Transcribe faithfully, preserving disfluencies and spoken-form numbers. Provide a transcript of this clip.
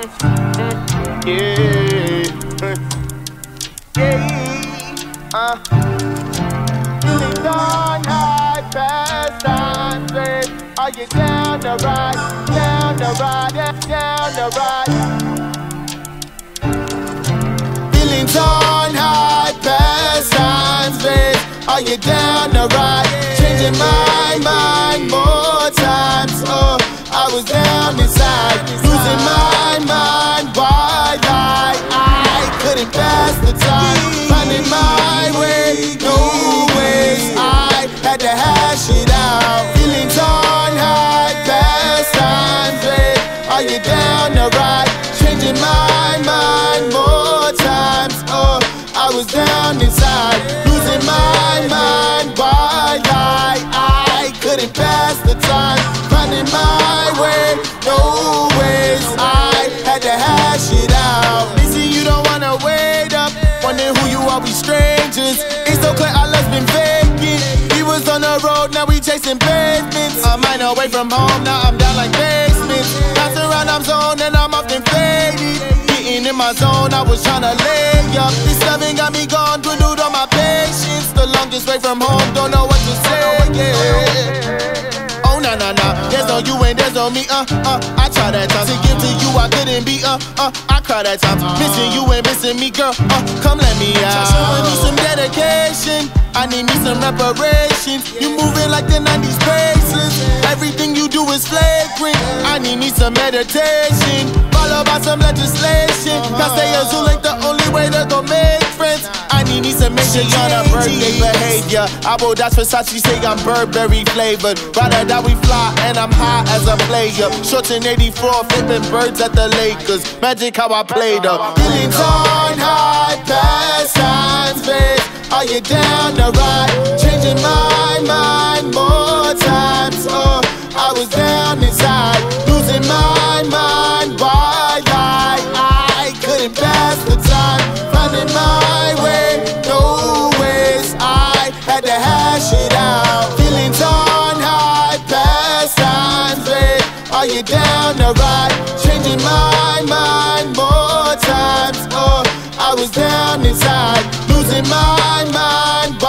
Yeah, yeah, uh. Feeling on high, past time, babe. Are you down the ride, down the ride, down the ride? Feelings on high, past times, babe. Are you down the ride? Changing my mind more times. Oh, I was down inside, losing my mind. Why lie? I couldn't pass the time, finding my way, no ways. I had to hash it out. Feelings on high, past times, babe. Are you down the ride? Changing my mind more times. Oh, I was down inside, losing my mind. Why lie? I couldn't pass the time, finding my way, no ways. I had to hash it out. Busy, you don't wanna wait up, wondering who you are, we strangers. It's so clear our love's been vacant. We was on the road, now we chasing pavements. A mile away from home, now I'm down like basements. Bounce around, I'm zoned and I'm often faded. Getting in my zone, I was tryna lay up. This loving got me gone, dwindled on my patience. The longest way from home, don't know what to say, yeah. Oh, nah, nah, nah, there's no you and there's no me, uh, uh. I tried that time to give to you, I couldn't be, uh, uh. I cried at times, missing you and missing me, girl, uh. Come let me out. I need some dedication, I need me some reparations. You moving like the nineties bracelets. Everything you do is flagrant. I need me some meditation, followed by some legislation. Cause stay azul ain't the only way to go make friends. I need me some major on a birthday behavior. I will dash Versace, say I'm Burberry flavored. Rather that we fly and I'm high as a player. Shorts in eighty-four, flipping birds at the Lakers. Magic how I played up. Feelings on high, past times, babe. Are you down the ride? Changing my mind more times. Oh, I was down inside, losing my mind. Why lie? I couldn't pass the time, finding my way, no ways. I had to hash it out. Feelings on high, past times, babe. Are you down the ride? Changing my mind more times. Oh, I was down inside, losing my mind.